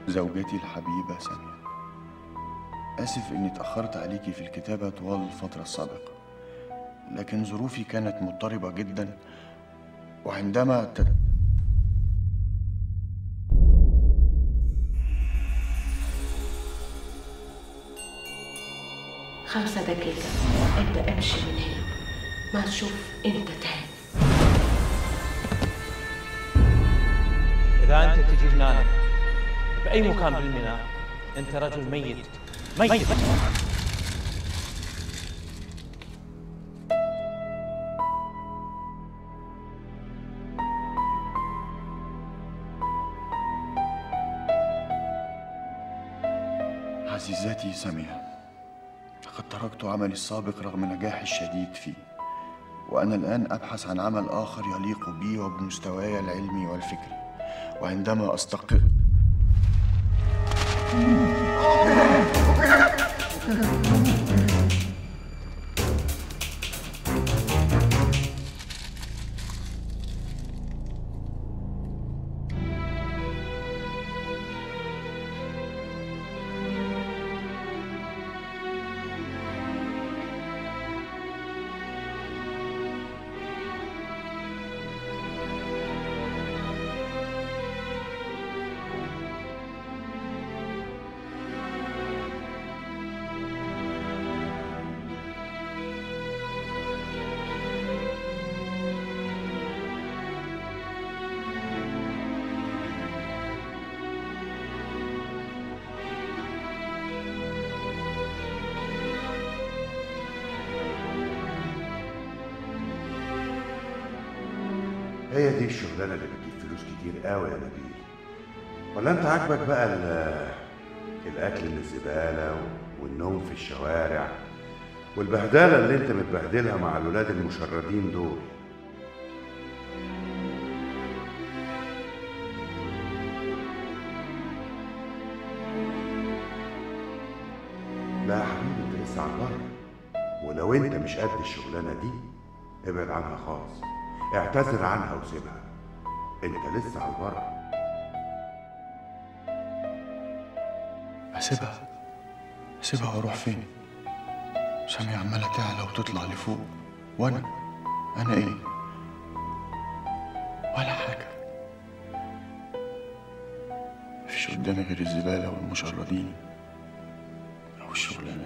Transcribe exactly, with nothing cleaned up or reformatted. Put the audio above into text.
زوجتي الحبيبة سامية، آسف إني اتأخرت عليكي في الكتابة طوال الفترة السابقة، لكن ظروفي كانت مضطربة جدا، وعندما ت... خمسة دقيقة ابدأ امشي من هنا، ما تشوف انت تاني. إذا أنت تجي هنا بأي مكان بالميناء أنت رجل ميت ميت. عزيزتي سامية، لقد تركت عملي السابق رغم نجاحي الشديد فيه، وأنا الآن أبحث عن عمل آخر يليق بي وبمستواي العلمي والفكري، وعندما أستقر هي دي الشغلانه اللي بتجيب فلوس كتير قوي يا نبيل؟ ولا انت عاجبك بقى الاكل من الزباله والنوم في الشوارع والبهدله اللي انت متبهدلها مع الولاد المشردين دول؟ لا يا حبيبي، انت لسه على البر، ولو انت مش قد الشغلانه دي ابعد عنها خالص، اعتذر عنها وسيبها، انت لسه على البر. أسيبها؟ أسيبها وأروح فين؟ سامية عمالة تعلى وتطلع لفوق، وأنا أنا إيه؟ ولا حاجة. مفيش قدامي غير الزبالة والمشردين أو الشغلانة.